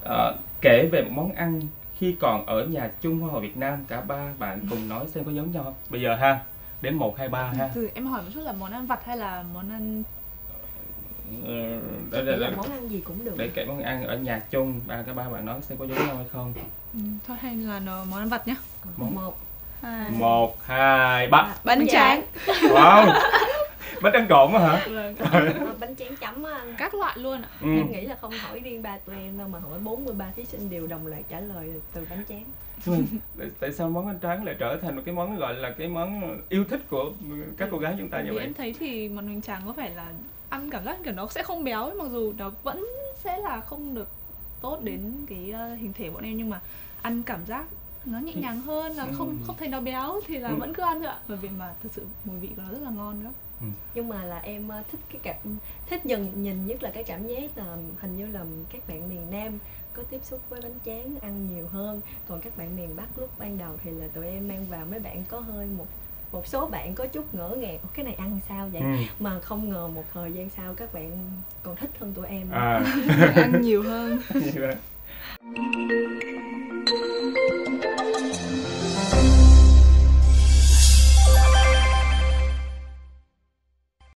Kể về một món ăn khi còn ở nhà chung Hoa hậu Việt Nam, cả ba bạn cùng nói xem có giống nhau không? Bây giờ ha, đến 1, 2, 3 ha. Từ em hỏi một chút là món ăn vặt hay là món ăn Chắc nghĩ là món ăn gì cũng được. Để kể món ăn ở nhà chung, các ba bạn nói xem có giống nhau hay không. thôi hay là món ăn vặt nhá. 1, 1, 2, 3. Bánh tráng. Wow. Bánh tráng trộn á hả? Vâng. Bánh tráng chấm á anh. Các loại luôn ạ. Em nghĩ là không hỏi riêng ba tụi em đâu mà hỏi 43 thí sinh đều đồng loạt trả lời từ bánh tráng. Tại sao món bánh tráng lại trở thành một cái món gọi là cái món yêu thích của các cô gái chúng ta như Vì vậy? em thấy thì món bánh tráng có phải là ăn cảm giác kiểu nó sẽ không béo ấy, mặc dù nó vẫn sẽ là không được tốt đến cái hình thể bọn em, nhưng mà ăn cảm giác nó nhẹ nhàng hơn, là không thấy nó béo thì là vẫn cứ ăn thôi ạ, bởi vì mà thực sự mùi vị của nó rất là ngon nữa. Nhưng mà là em thích nhìn nhất là cái cảm giác là hình như là các bạn miền Nam có tiếp xúc với bánh tráng ăn nhiều hơn, còn các bạn miền Bắc lúc ban đầu thì là tụi em mang vào, mấy bạn có hơi một số bạn có chút ngỡ ngàng cái này ăn sao vậy, mà không ngờ một thời gian sau các bạn còn thích hơn tụi em. Ăn nhiều hơn.